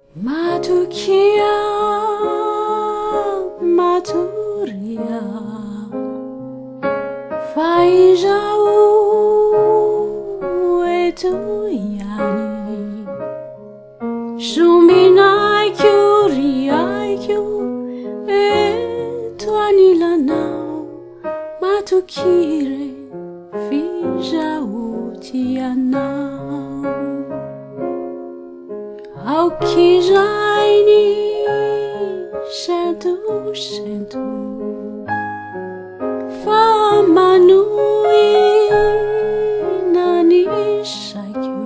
Matokia, Matoria, Faijau etuyani, Shuminai Kyuriaiku, etuani lanao, Matokire, Fijau tianao. Ao que jaini sento famanui nani shaikyu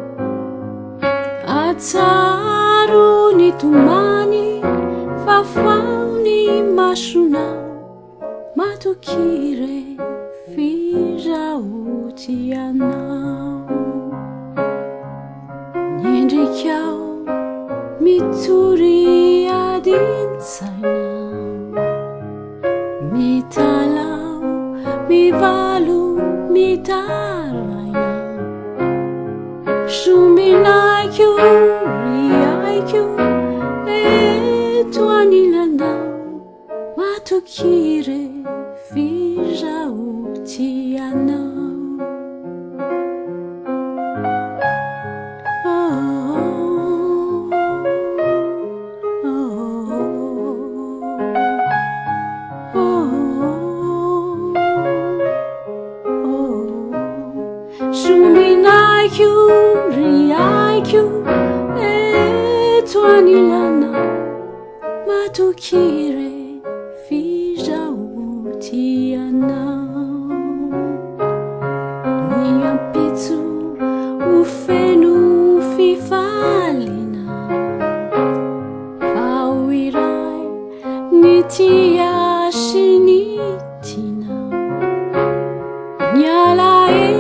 atsaru ni tumani fafauni mashuna matokire fijautianao Nindrikyao mituri adinsaina mitalau mivalu mitaraina shuminaikyu riaikyu etuanilana matokire fijautiana Shuminaiku, riaiku, etuanilana Matokire, fijautiana Niampitsu, ufenu, fifalina Pauirai, nitia shinitina Nyala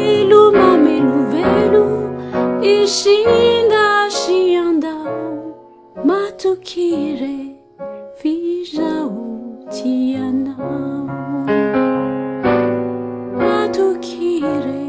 Ishinda shianda Matokire fijautiana Matokire